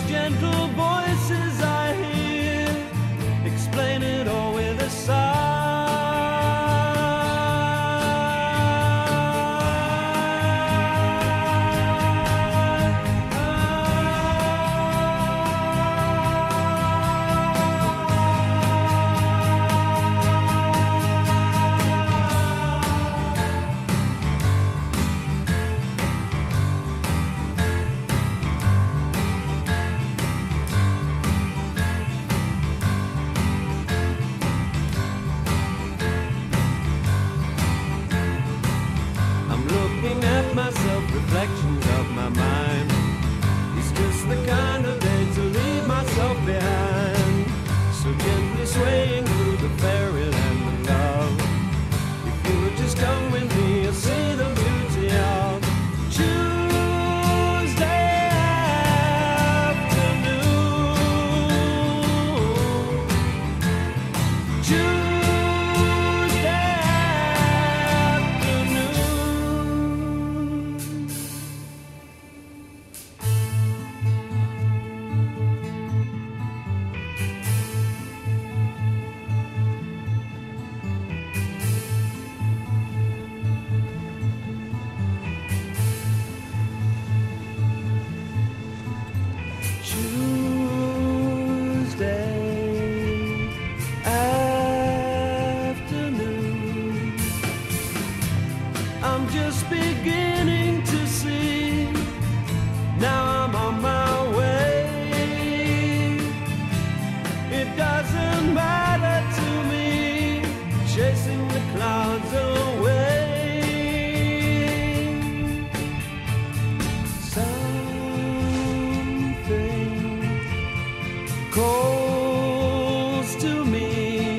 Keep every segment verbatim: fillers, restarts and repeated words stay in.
gentle voices I hear explain it all with a sigh. Myself, reflections of my mind. It's just the kind of day to leave myself behind. So gently swaying through the fairyland of love. If you would just come with me, you'll see the beauty of Tuesday afternoon. Tuesday I'm just beginning to see. Now I'm on my way. It doesn't matter to me, chasing the clouds away. Something calls to me.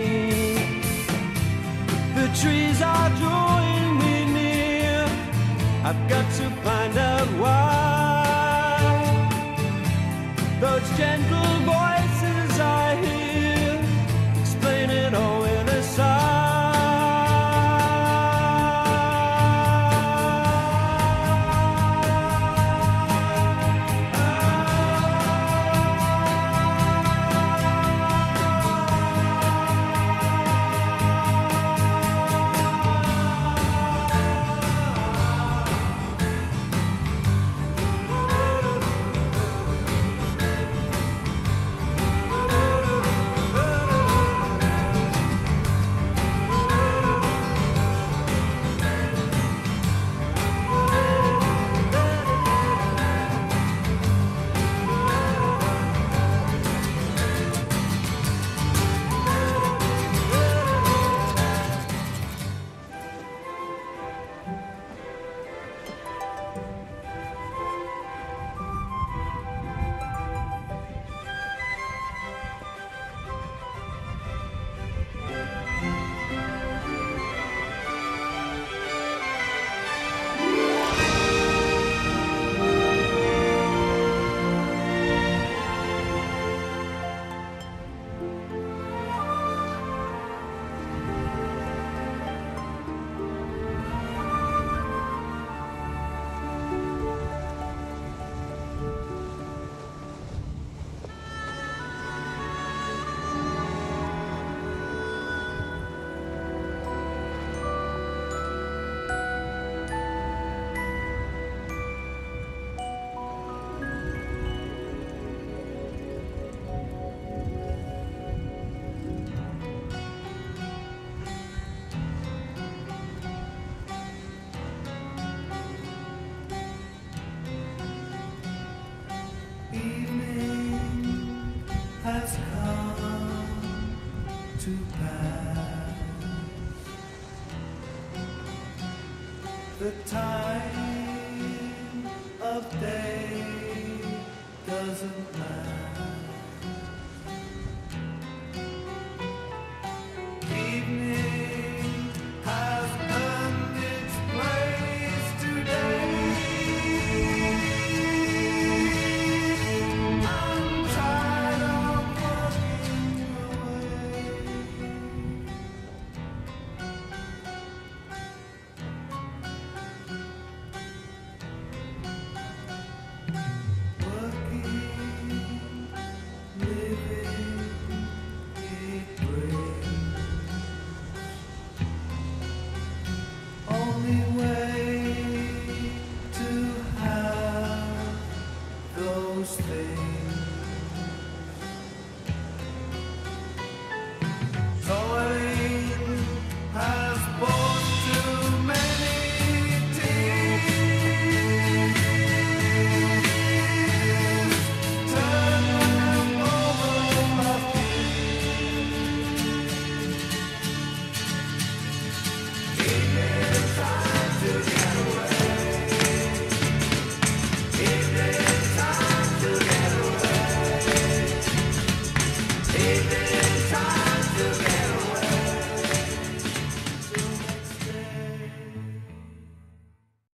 The trees are drawing me near. I've got to find out why. Those gentle voices I hear explain it all in a sigh. Has come to pass. The time of day doesn't last. Evening has earned its place today. those things